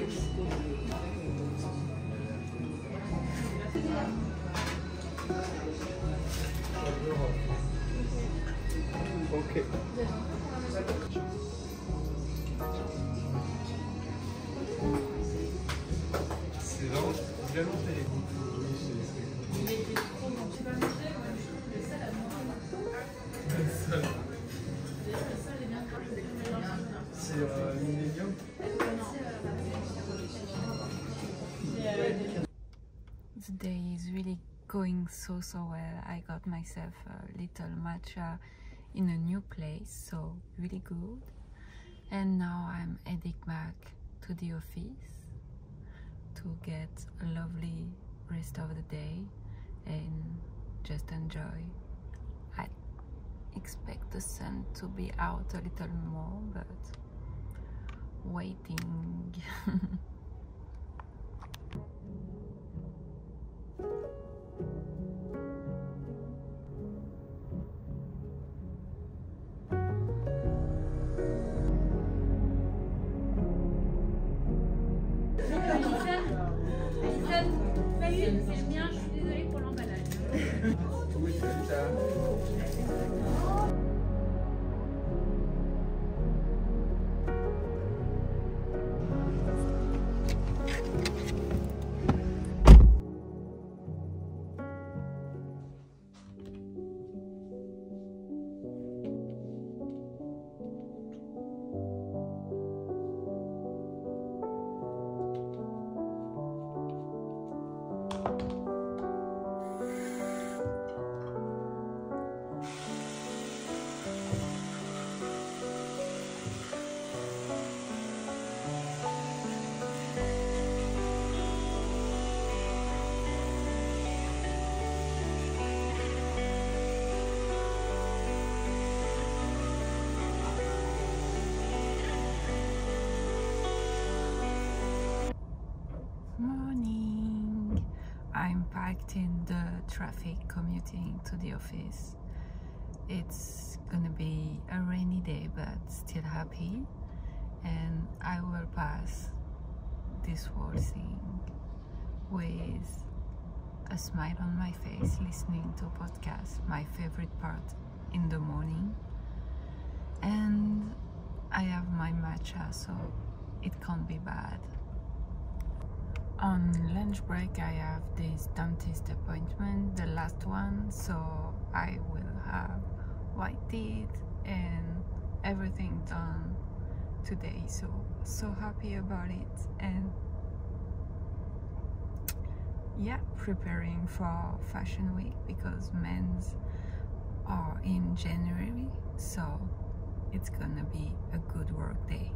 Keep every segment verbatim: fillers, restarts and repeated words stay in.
Ok. C'est vraiment vraiment fait. C'est euh, Millennium. The day is really going so so well. I got myself a little matcha in a new place, so really good. And now I'm heading back to the office to get a lovely rest of the day and just enjoy. I expect the sun to be out a little more, but waiting. C'est le mien, je suis désolée pour l'emballage. Oui, c'est ça. Morning! I'm packed in the traffic commuting to the office. It's gonna be a rainy day, but still happy, and I will pass this whole thing with a smile on my face, listening to podcasts, my favorite part in the morning. And I have my matcha, so it can't be bad. On lunch break I have this dentist appointment, the last one, so I will have white teeth and everything done today, so so happy about it. And yeah, preparing for fashion week because men's are in January, so it's gonna be a good work day.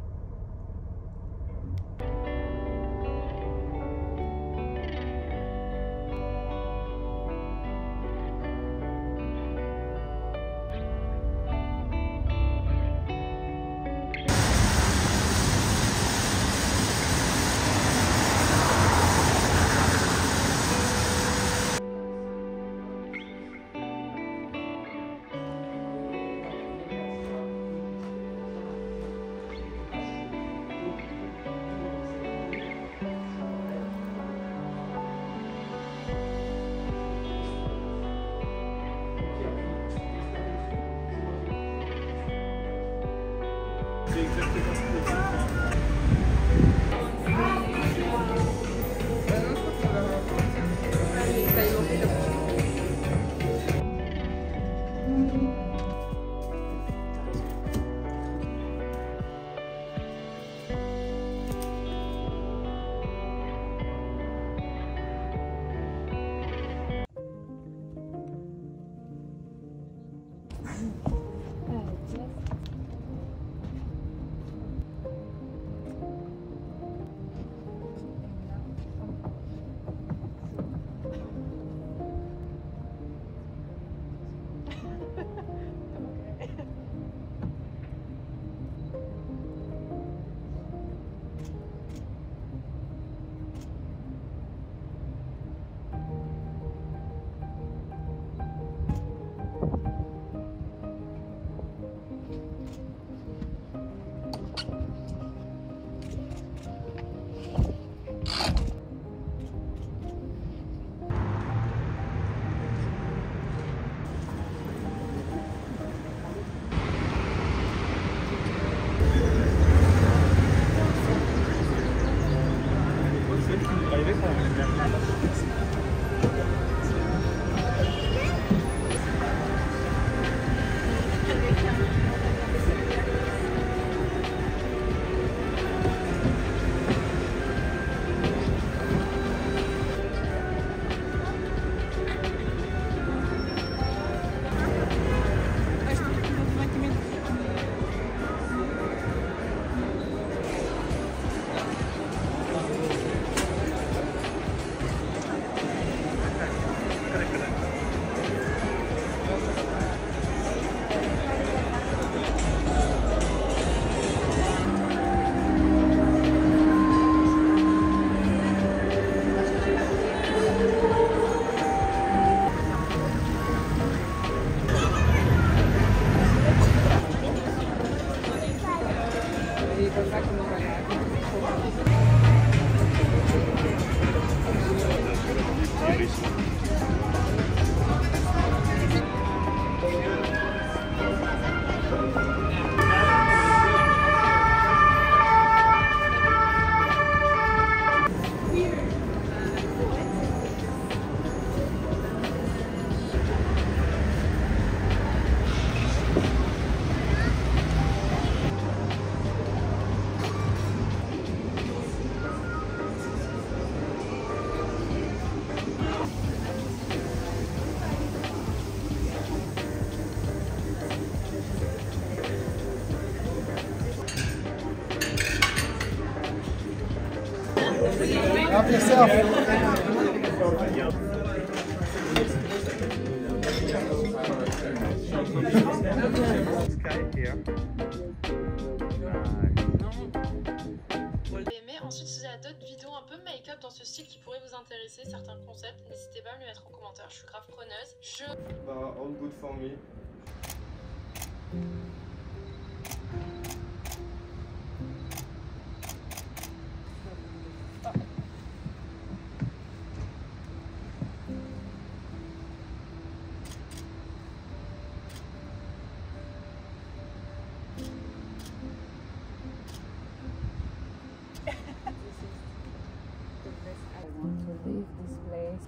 Help yourself. Mais ensuite, si vous avez d'autres vidéos un peu make-up dans ce style qui pourraient vous intéresser, certains concepts, n'hésitez pas à me les mettre en commentaire. Je suis grave preneuse. Je... Bah, all good for me. I want to leave this place.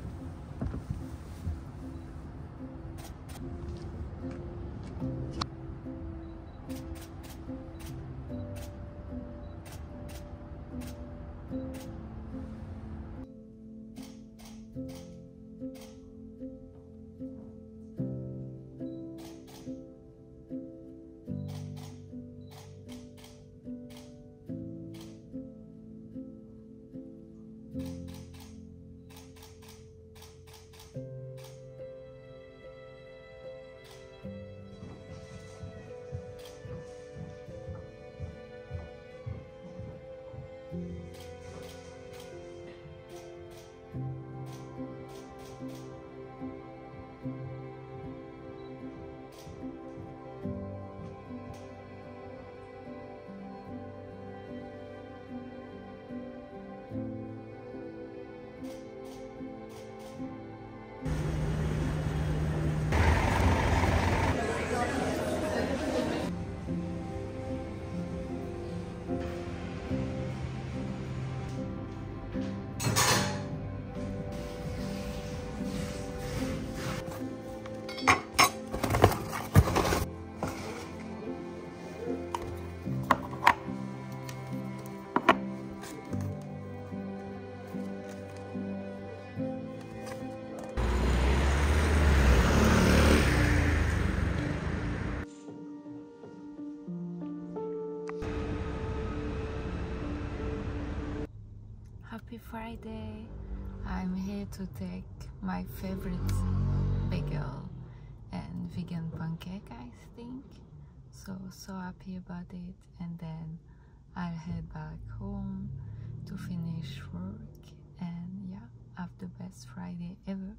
Happy Friday! I'm here to take my favorite bagel and vegan pancake, I think. So, so happy about it, and then I'll head back home to finish work and yeah, have the best Friday ever.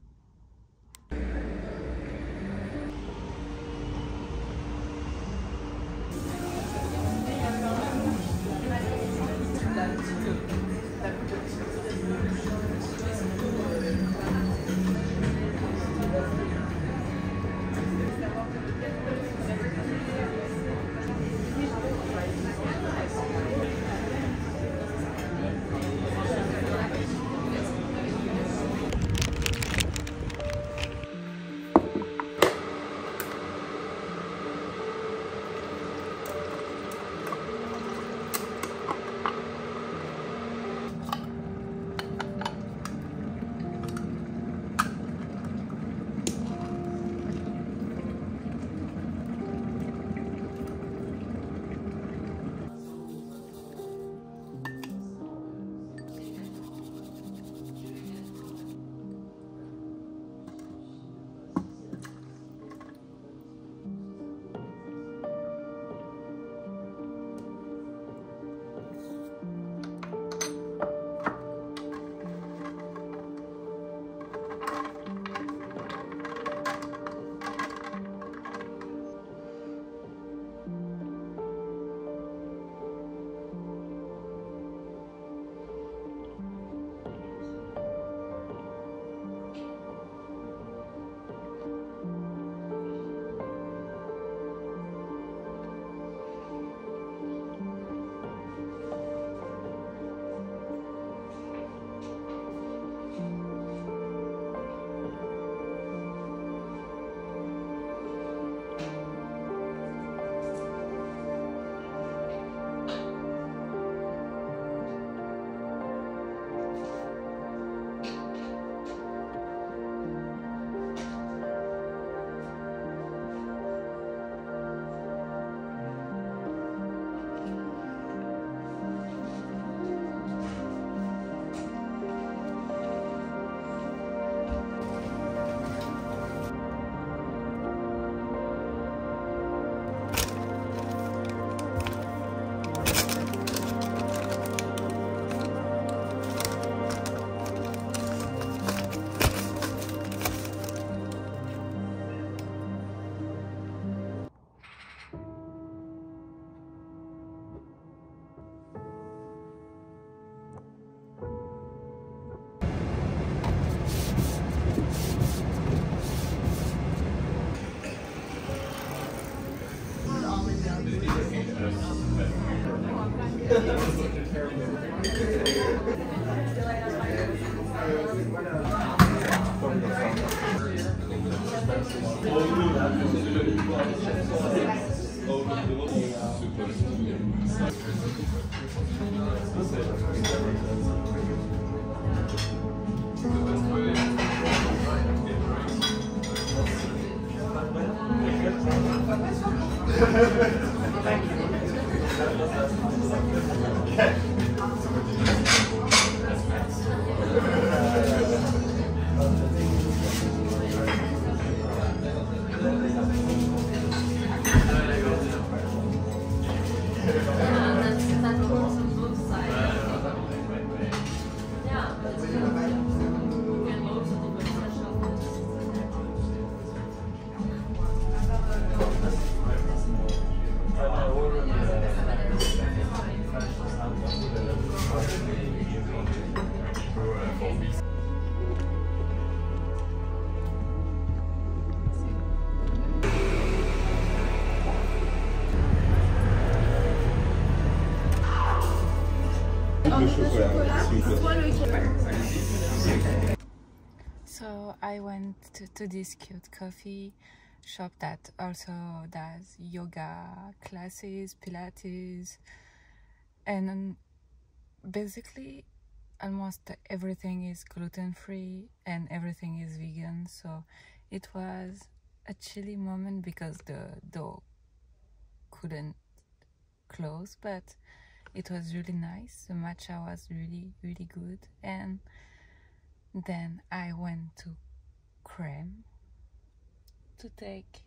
So I went to, to this cute coffee shop that also does yoga classes, pilates, and basically almost everything is gluten-free and everything is vegan. So it was a chilly moment because the door couldn't close, but it was really nice. The matcha was really really good, and then I went to Crème to take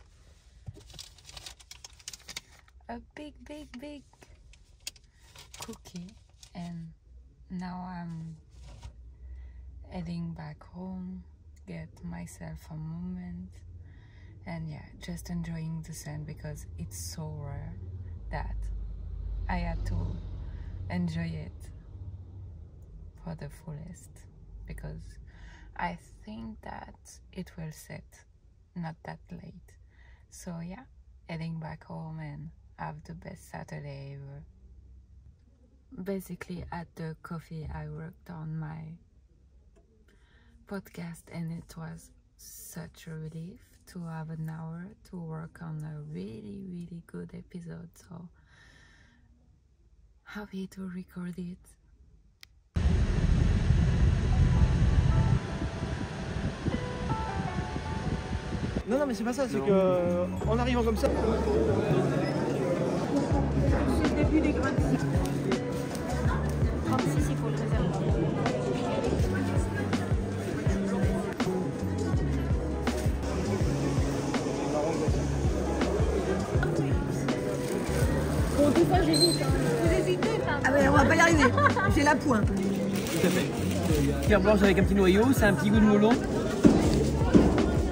a big big big cookie, and now I'm heading back home, get myself a moment, and yeah, just enjoying the sun because it's so rare that I had to enjoy it for the fullest, because I think that it will set not that late. So yeah, heading back home and have the best Saturday ever. Basically at the coffee I worked on my podcast, and it was such a relief to have an hour to work on a really really good episode. So happy to record it. Non, non, mais c'est pas ça, c'est que euh, en arrivant comme ça. C'est le début des grains de six. trente-six, il faut le réserver. Bon, des fois j'hésite. Hein. Vous hésitez pas? Ah ben on va pas y arriver, j'ai la pointe. Tout à fait. Pierre blanche avec un petit noyau, c'est un petit goût de melon.